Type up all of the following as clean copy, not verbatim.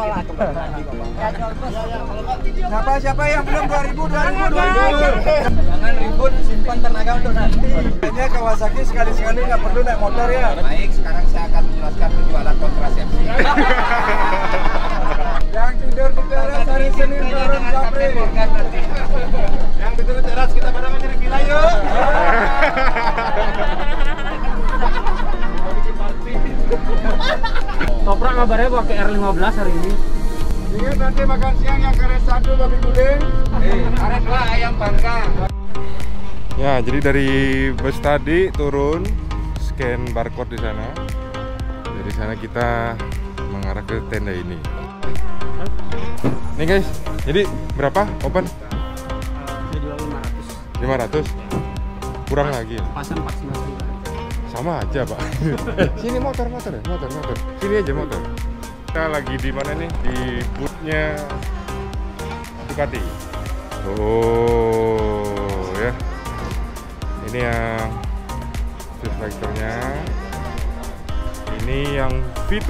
Siapa yang belum 2000? Jangan ribut, simpan tenaga untuk nanti. Kayaknya Kawasaki sekali-sekali nggak perlu naik motor ya. Baik, sekarang saya akan menjelaskan penjualan kontrasepsi. Yang tidur di teras hari Senin bareng Japri. Yang tidur di teras kita pada menjadi gila yuk. Toprak kabarnya pakai R15 hari ini. Ingat nanti makan siang yang karet 1 babi guling. Karet 2 ayam panggang. Ya, jadi dari bus tadi turun, scan barcode di sana. Dari sana kita mengarah ke tenda ini. Nih guys, jadi berapa open? Saya jual 500. 500? Kurang lagi. Pasan 490. Sama aja pak. Sini motor. Sini aja motor. Kita lagi di mana nih? Di bootnya Ducati. Oh ya. Ini yang reflektornya. Ini yang V2.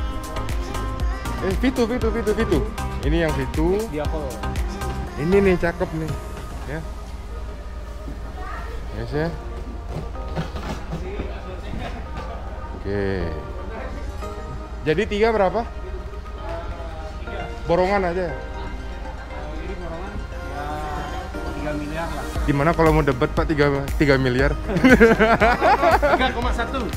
V2. Ini yang V2. Ini nih cakep nih. Ya. Yes ya. Oke. Jadi 3 berapa? Borongan aja. Ini borongan ya 3 miliar lah. Gimana kalau mau debat Pak 3 miliar? 3,1.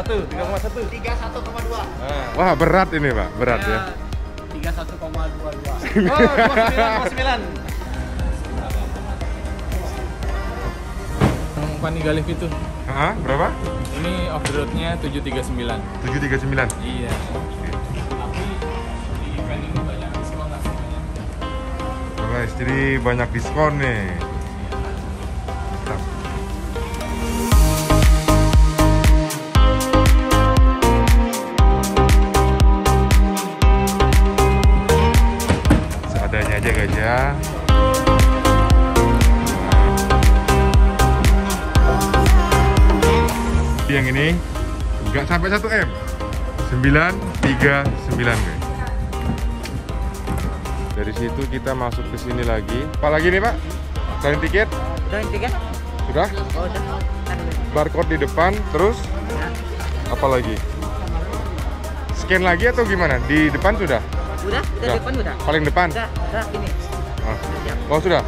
31,2. Wah, berat ini Pak, berat ya. 31,22. Oh, 29. Pani Galif itu. Hah, berapa? Ini off the roadnya 739. 739. Iya. Tapi di event ini banyak diskon hasilnya. Guys, jadi banyak diskon nih. Mantap. Seadanya aja guys ya. Yang ini nggak sampai 1 M, 939 guys. Dari situ kita masuk ke sini lagi. Apa lagi nih Pak? Selain tiket? Sudah? Oh, udah. Barcode di depan, terus apa lagi? Scan lagi atau gimana? Di depan sudah? Udah, depan udah. Paling depan? Udah, ini. Oh sudah?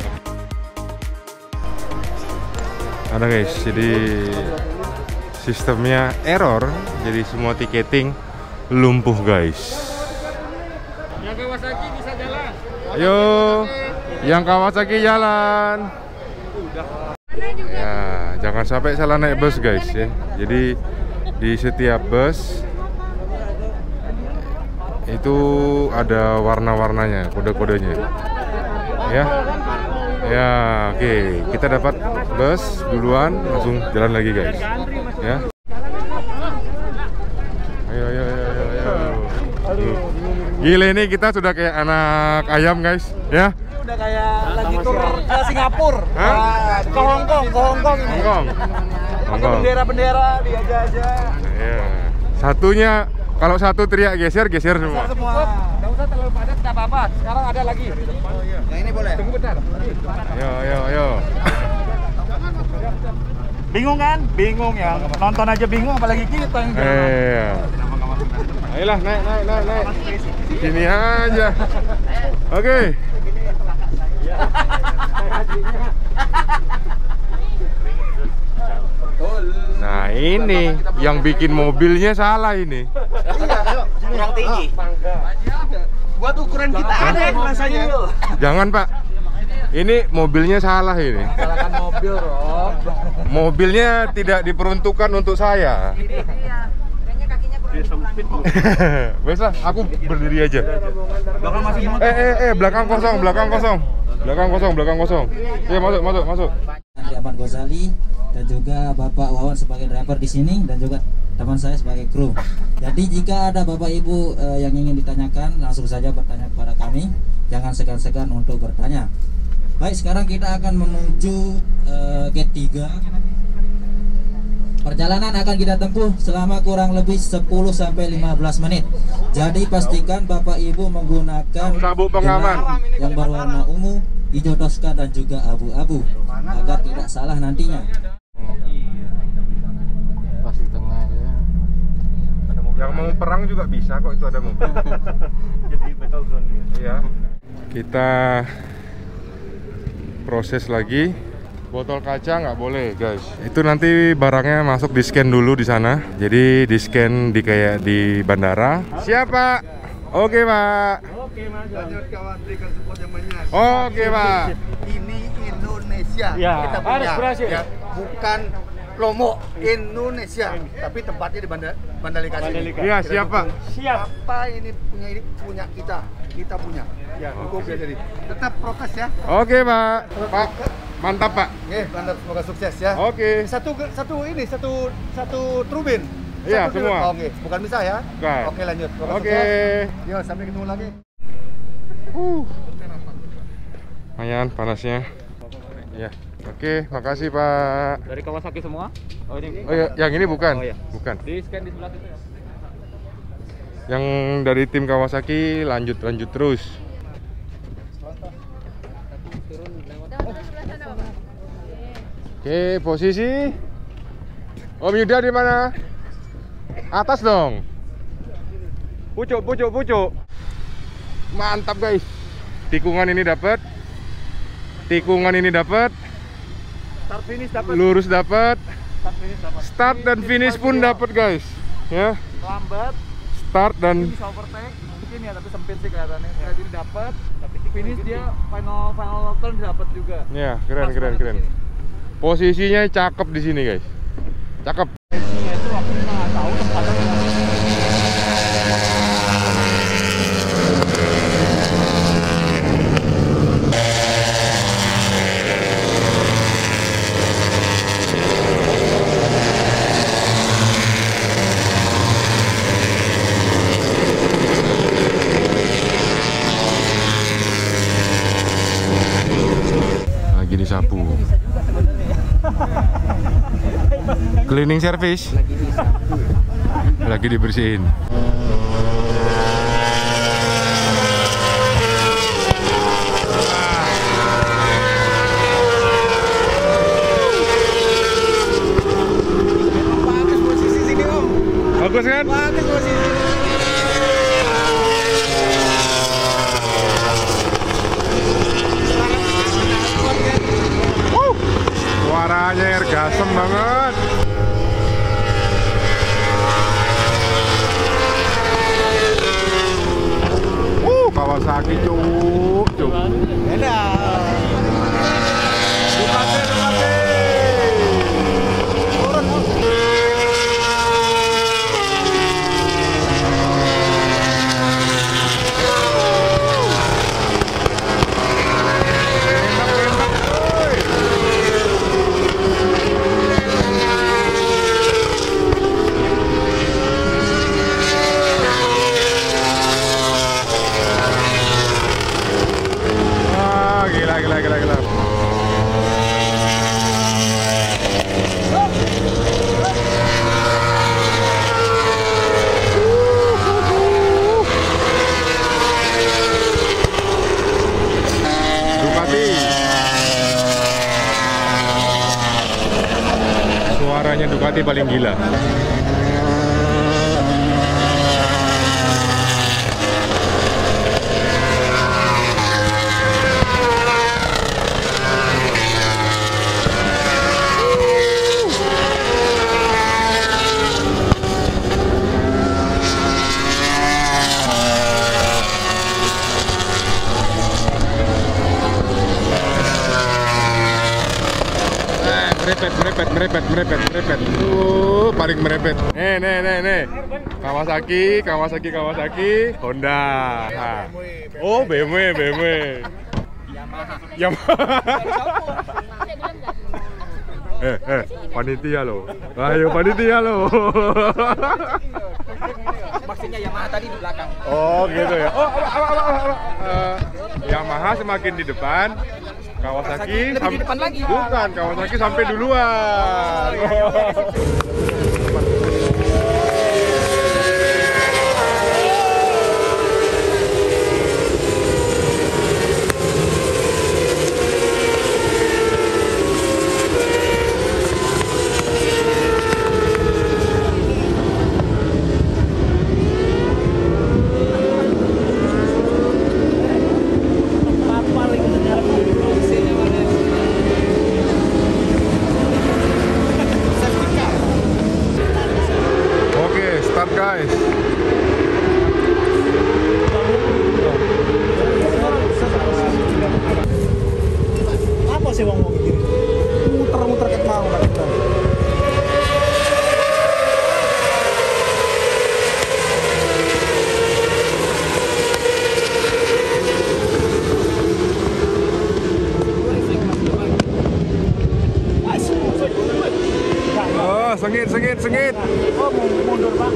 Ada guys, jadi sistemnya error, jadi semua tiketing lumpuh guys. Yang Kawasaki bisa jalan. Ayo, yang Kawasaki jalan. Ya, jangan sampai salah naik bus guys ya. Jadi di setiap bus itu ada warna-warnanya, kode-kodenya. Ya. Ya, oke. Kita dapat bus duluan, langsung jalan lagi guys. Ya. Ayo. Gile ini kita sudah kayak anak ayam guys, ya. Udah kayak lagi tur ke Singapura. Ke Hongkong ini. Pakai bendera-bendera diajak-ajak. Ya. Satunya kalau satu teriak geser semua. Enggak usah terlalu padat, enggak apa-apa. Sekarang ada lagi. Yang ini boleh. Tunggu bentar. Ayo. Bingung kan? Bingung ya. Nonton aja bingung apalagi kita yang Iya. Ayolah naik. Sini aja. Oke. Nah ini yang bikin mobilnya salah ini. kurang tinggi. Buat ukuran kita ada rasanya yuk. Jangan Pak. Ini mobilnya salah ini. Salahkan mobil, Rob. Mobilnya tidak diperuntukkan untuk saya. Iya. Kayaknya kakinya kurang dipanjang. Wes lah, aku berdiri aja. Belakang masih muat. Belakang kosong. Ya masuk. Andri Ahmad Ghazali dan juga Bapak Wawan sebagai driver di sini dan juga teman saya sebagai kru. Jadi jika ada Bapak Ibu yang ingin ditanyakan, langsung saja bertanya kepada kami. Jangan segan-segan untuk bertanya. Baik, sekarang kita akan menuju gate 3. Perjalanan akan kita tempuh selama kurang lebih 10-15 menit. Jadi pastikan Bapak Ibu menggunakan sabuk pengaman yang berwarna ungu, hijau toska dan juga abu-abu agar tidak salah nantinya. Pas di tengah ya. yang mau perang juga bisa kok, itu ada mobil. Jadi battle zone dia. Iya. Kita proses lagi. Botol kaca nggak boleh, guys. Itu nanti barangnya masuk di scan dulu di sana. Jadi di scan di kayak di bandara. Siapa? Oke, Pak. Oke, Mas. Lanjut kawan, berikan support yang banyak. Oke, Pak. Ini Indonesia. Ya, Kita harus punya. berhasil. Ya, bukan Lombok, Indonesia. Tapi tempatnya di Mandalika sini. Iya, siapa? Siap. Apa ini punya kita. Kita punya. Ya, cukup ya jadi. Tetap prokes ya. Oke, Pak. Pak, mantap, Pak. Oke, mantap, semoga sukses ya. Oke. Satu turbin. Iya, Satu semua. Oke, bukan bisa ya. Bukan. Oke, lanjut. Semoga Oke. sukses. Yo, sampai ketemu lagi. Lumayan panasnya. Ya. Oke, makasih, Pak. Dari Kawasaki semua? Oh ini. Oh ya, yang ini bukan. Oh, iya. Bukan. Di scan di sebelah situ. Yang dari tim Kawasaki lanjut terus. Oke, posisi. Om Yuda di mana? Atas dong. Pucuk. Mantap, guys. Tikungan ini dapat. Start finish dapat. Lurus dapat. Start finish dapat. Start dan finish pun dapat, guys. Ya. Lambat. Start dan Finish overtake mungkin ya, tapi sempit sih kelihatannya. Jadi dapat. Finish dia final turn dapat juga. ya, keren. Posisinya cakep di sini, guys. Cakep. Itu aku nggak tahu tempatnya. Lagi disapu. Cleaning service. Lagi dibersihin. Bagus posisi sini, Om. Bagus kan? Bagus posisi. Suaranya ergasem banget. Kawasaki cuk. Gila. Ducati. Suaranya Ducati paling gila. Merepet. Paling merepet. Nih. Kawasaki. Honda. Nah. Oh, BMW. Yamaha. Panitia lo. Ayo panitia lo. Maksudnya Yamaha tadi di belakang. Oh, gitu ya. Yamaha semakin di depan, Kawasaki lebih di depan lagi. Bukan, Kawasaki sampai duluan. Oke, start guys. Apa sih mau begini? Muter-muter kayak mau kan kita. Oh, sengit. Oh, mau mundur, Pak.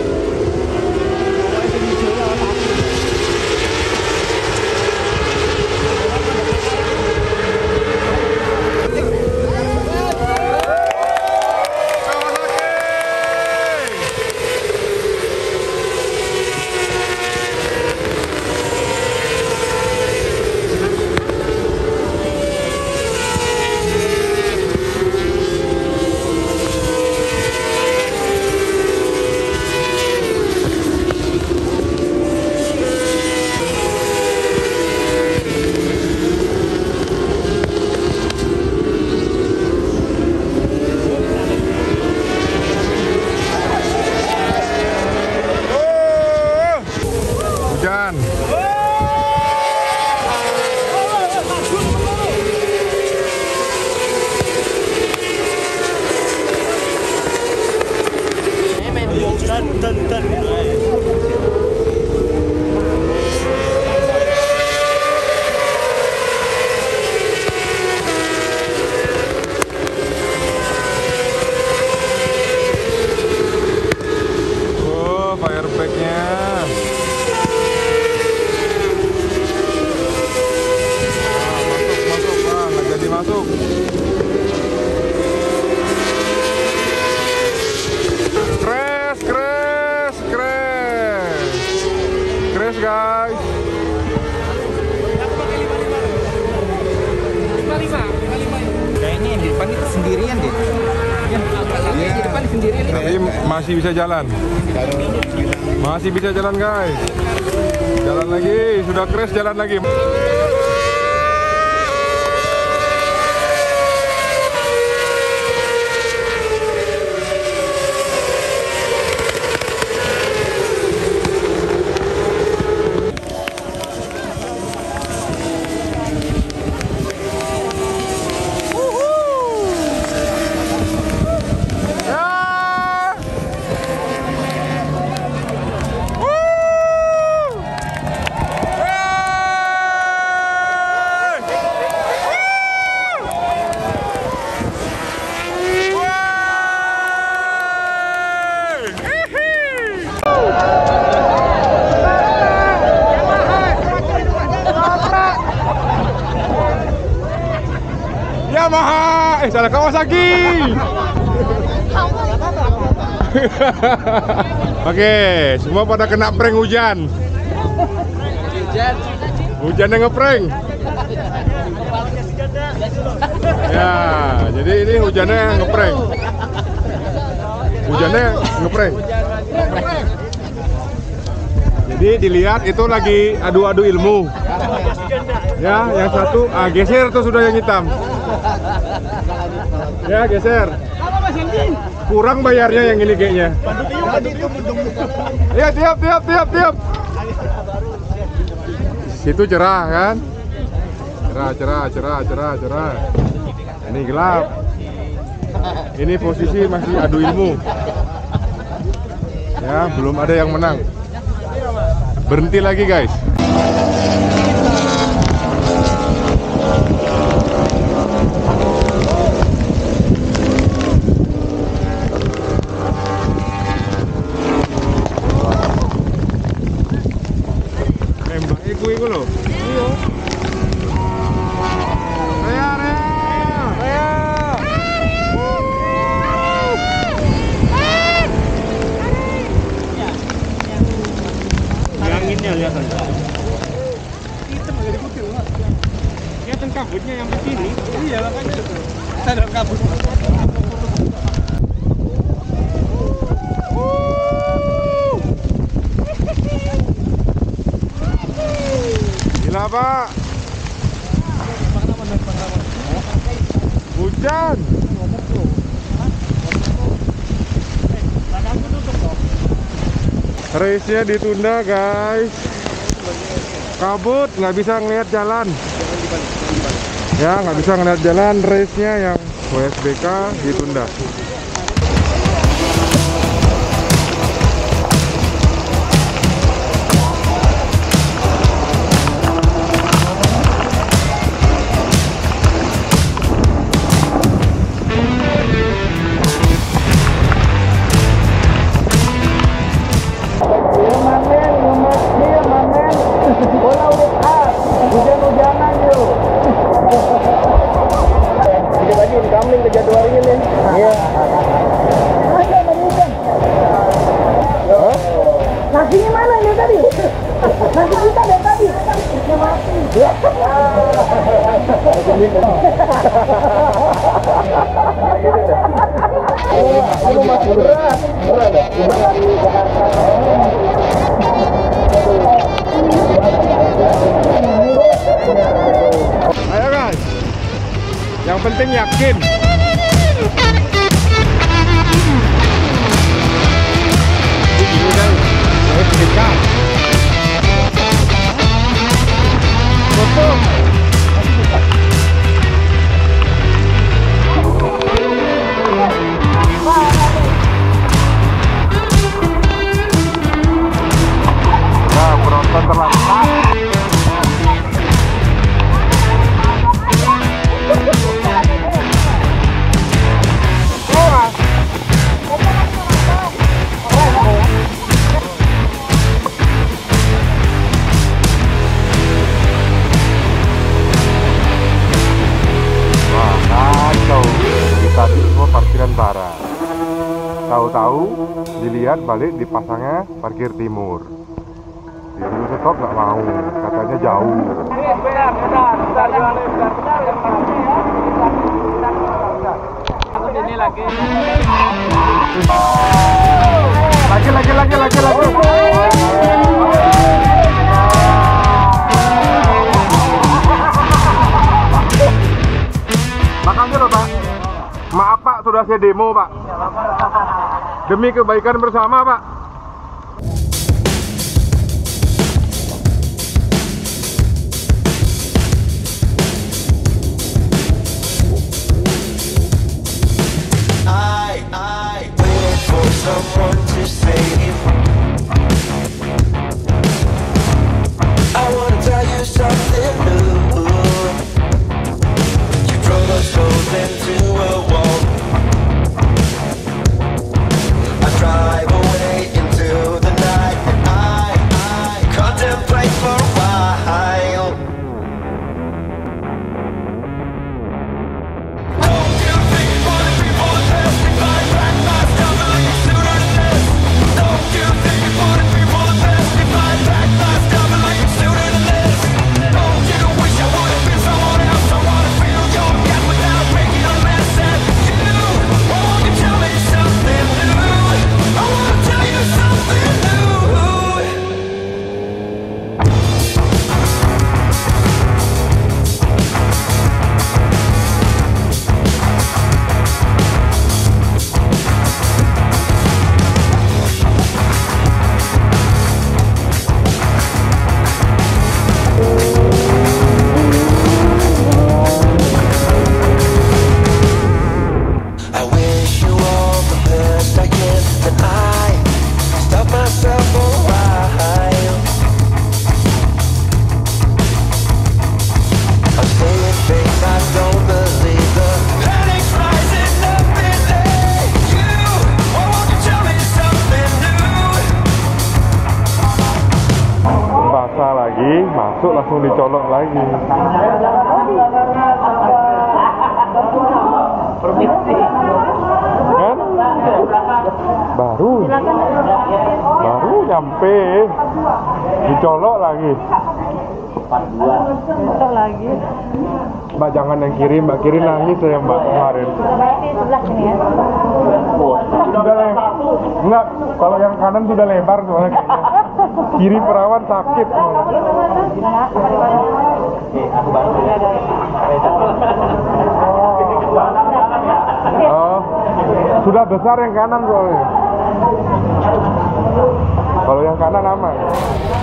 Hujan. Oh, fireback-nya. Masuk. Ah, nggak jadi masuk. Crash guys. 55. Kayaknya yang di depan itu sendirian deh. Iya, di depan sendirian. Tapi masih bisa jalan. Masih bisa jalan guys. Jalan lagi, sudah crash jalan lagi. Yamaha, salah Kawasaki. Oke, semua pada kena prank hujan. Hujannya ngeprank. Ya, jadi ini hujannya ngeprank. Jadi dilihat itu lagi adu-adu ilmu. Ya, yang satu geser tuh sudah yang hitam. Ya, geser. Kurang bayarnya yang ini kayaknya. Ya, tiap. Situ cerah kan? Cerah. Ini gelap. Ini posisi masih adu ilmu. Ya, belum ada yang menang. Berhenti lagi, guys. Mbak Iku lho. kelihatan. Hitam agak di putih, Mas. Kelihatan kabutnya yang ke sini. Iya, makanya itu. Ada kabut. Gila, Pak. Hujan. Race-nya ditunda, guys. Kabut, nggak bisa ngeliat jalan. Ya, nggak bisa ngeliat jalan. Race-nya yang WSBK ditunda. Nasinya mana ini tadi? Nasi kita dari tadi. Ayo, guys. Yang penting yakin. Nah, penonton terlambat. Tadi semua parkiran barat. Tahu-tahu dilihat balik dipasangnya parkir timur. Disuruh stop nggak mau, katanya jauh. Ini lagi. Lagi. Makasih loh, Pak. Maaf, Pak, sudah saya demo, Pak. Demi kebaikan bersama, Pak. I wait for someone to save. I wanna tell you something new. You drove us both into a wall. I drive away into the night, and I contemplate for a while. Don't you think for the people that testify back my stuff like you sooner than this? Don't you think for the people that testify back my stuff like you sooner than this? Don't you wish I would have been someone else? I wanna feel your gap without making a mess at you. Won't you tell me something new? I wanna tell you something new. I wish you all the best I can, and I stop myself for a while. I'm staying fake, I don't believe the panic's rising up in you. Won't you tell me something new? Basah lagi, masuk langsung dicolok lagi. Kan? Baru. nyampe. Dicolok lagi. Besok lagi. Mbak jangan yang kiri, Mbak kiri nangis ya Mbak kemarin. Berarti sebelah sini ya. Sudah lebar. Enggak, kalau yang kanan sudah lebar soalnya kayaknya. Kiri perawan sakit. Oh, sudah besar yang kanan soalnya. Kalau yang kanan aman.